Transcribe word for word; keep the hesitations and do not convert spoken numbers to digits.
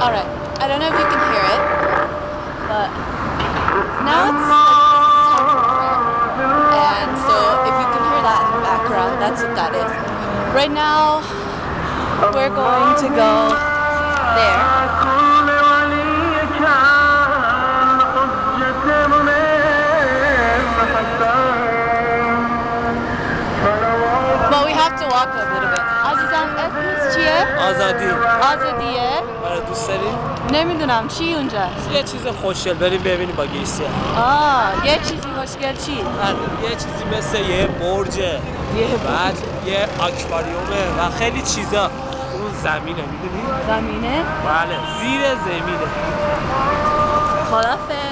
Alright, I don't know if you can hear it, but now it's like time for prayer. And so if you can hear that in the background, that's what that is. Right now, we're going to go there. But we have to walk a little bit. عزیزم اسمش چیه؟ آزادی. آزادیه؟ آره دوست داری؟ نمیدونم چی اونجاست؟ یه چیز خوشگل بریم ببینیم با گیسی. آه یه چیزی خوشگل چی؟ یه چیزی مثل یه برجه. بعد یه آکواریومه و خیلی چیزا. اون زمینه میدونی؟ زمینه؟ بله زیر زمینه. خدافظ.